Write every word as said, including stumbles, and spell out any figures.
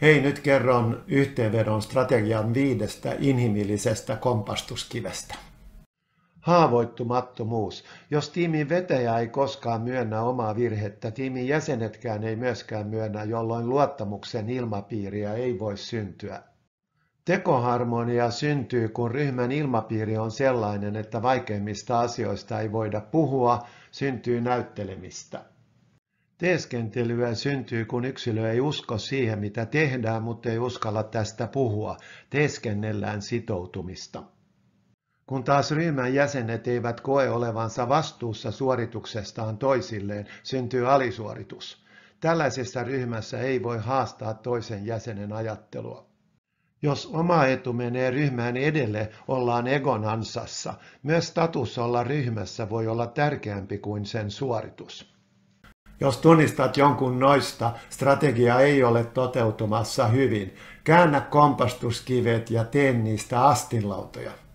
Hei, nyt kerron yhteenvedon strategian viidestä inhimillisestä kompastuskivestä. Haavoittumattomuus. Jos tiimin vetäjä ei koskaan myönnä omaa virhettä, tiimin jäsenetkään ei myöskään myönnä, jolloin luottamuksen ilmapiiriä ei voi syntyä. Tekoharmonia syntyy, kun ryhmän ilmapiiri on sellainen, että vaikeimmista asioista ei voida puhua, syntyy näyttelemistä. Teeskentelyä syntyy, kun yksilö ei usko siihen, mitä tehdään, mutta ei uskalla tästä puhua. Teeskennellään sitoutumista. Kun taas ryhmän jäsenet eivät koe olevansa vastuussa suorituksestaan toisilleen, syntyy alisuoritus. Tällaisessa ryhmässä ei voi haastaa toisen jäsenen ajattelua. Jos oma etu menee ryhmään edelle, ollaan egon ansassa. Myös status olla ryhmässä voi olla tärkeämpi kuin sen suoritus. Jos tunnistat jonkun noista, strategia ei ole toteutumassa hyvin. Käännä kompastuskivet ja tee niistä astinlautoja.